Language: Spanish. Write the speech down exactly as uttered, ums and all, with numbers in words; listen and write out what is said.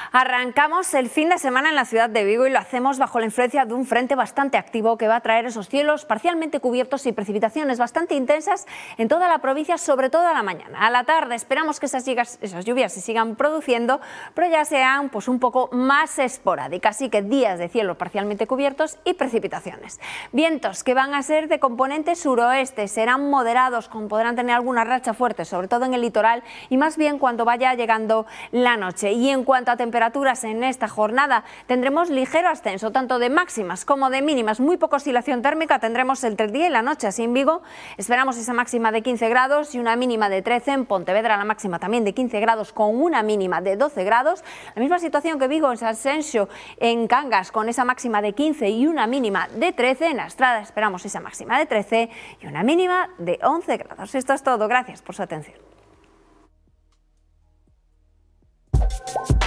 Arrancamos el fin de semana en la ciudad de Vigo y lo hacemos bajo la influencia de un frente bastante activo que va a traer esos cielos parcialmente cubiertos y precipitaciones bastante intensas en toda la provincia, sobre todo a la mañana. A la tarde esperamos que esas, esas lluvias se sigan produciendo, pero ya sean pues, un poco más esporádicas, así que días de cielo parcialmente cubiertos y precipitaciones. Vientos que van a ser de componente suroeste, serán moderados, podrán tener alguna racha fuerte, sobre todo en el litoral y más bien cuando vaya llegando la noche. Y en cuanto a temperaturas, temperaturas en esta jornada tendremos ligero ascenso tanto de máximas como de mínimas, muy poca oscilación térmica tendremos entre el día y la noche. Así en Vigo esperamos esa máxima de quince grados y una mínima de trece, en Pontevedra la máxima también de quince grados con una mínima de doce grados, la misma situación que Vigo en Sanxenxo, en Cangas con esa máxima de quince y una mínima de trece, en la Estrada esperamos esa máxima de trece y una mínima de once grados. Esto es todo, gracias por su atención.